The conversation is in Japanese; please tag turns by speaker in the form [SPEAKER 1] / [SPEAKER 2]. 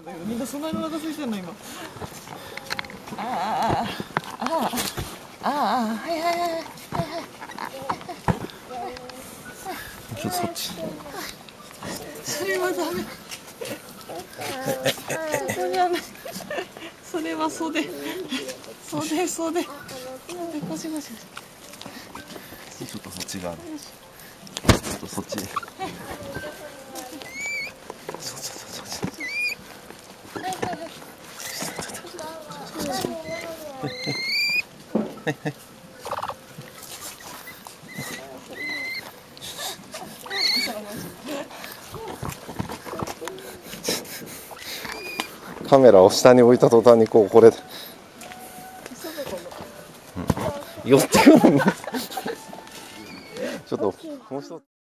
[SPEAKER 1] ったけど、みんなそんなにお腹空いてんの今。はいはいはいはいはい。
[SPEAKER 2] ちょっとそっち。
[SPEAKER 1] それはダメ。それはね、それは袖。袖。ゴシゴシ。
[SPEAKER 2] ちょっとそっち側に。ちょっとそっち。カメラを下に置いた途端にこれで、寄ってくるんだ。ちょっともう一つ。